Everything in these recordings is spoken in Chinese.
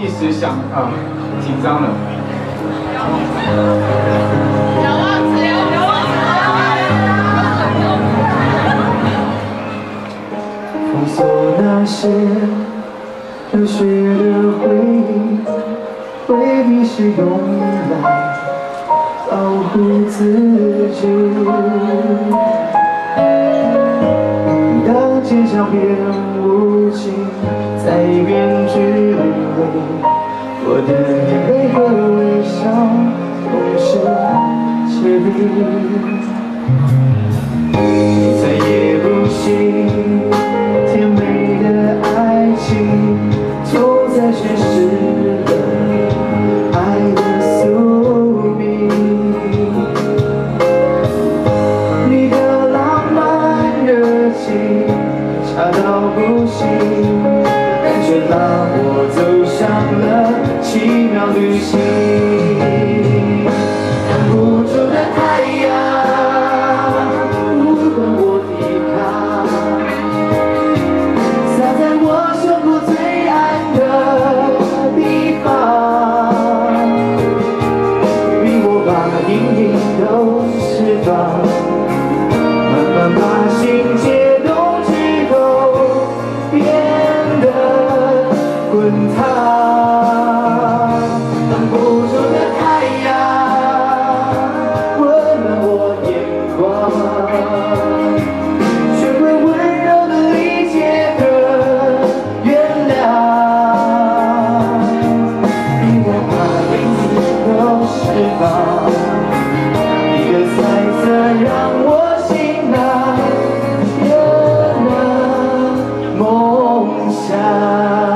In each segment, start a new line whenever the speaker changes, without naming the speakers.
一时紧张了。
封锁那些流血的回忆，未必是用来保护自己。当坚强变无情，再变距离，我的眼泪和微笑同时结冰。你再也不信甜美的爱情，就在诠释了爱的宿命。你的浪漫热情恰到不行，感觉拉我走上了奇妙旅行。挡不住的太阳，不管我抵抗，洒在我胸口最暗的地方，逼我把阴影都释放，慢慢把心解冻之后变得滚烫。挡不住的太阳温暖我眼光，学会温柔的理解和原谅，逼我把阴影都释放。一个彩色让我心囊有了梦想。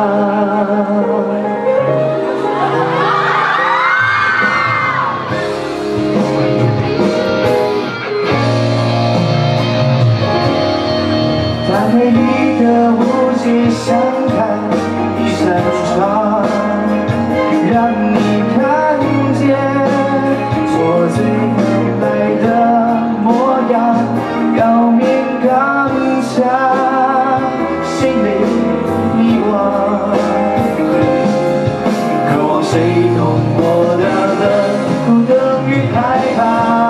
打开一个无限相看，一扇窗，让你看见我最原来的模样，表面刚强，心里迷惘，渴望谁懂我的冷酷等于害怕。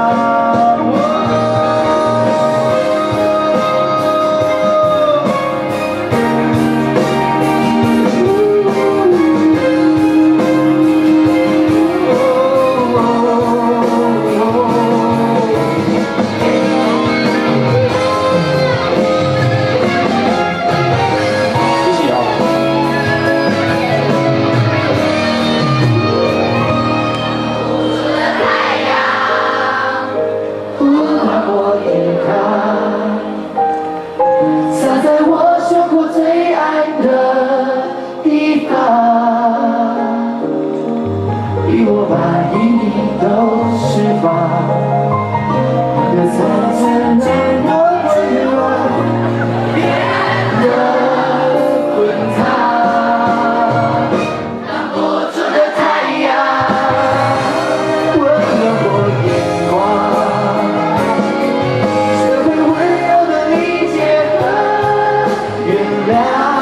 洒在我胸口最暗的地方，逼我把阴影都释放。一个彩色让我温暖变得滚烫，挡不住的太阳温暖我眼光，学会温柔的理解和原谅，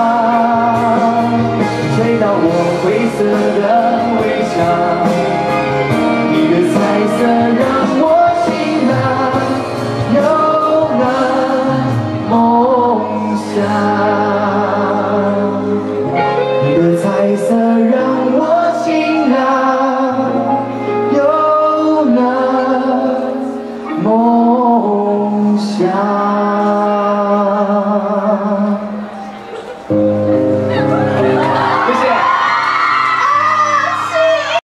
吹到我灰色的微笑。一个彩色让我心囊有了梦想。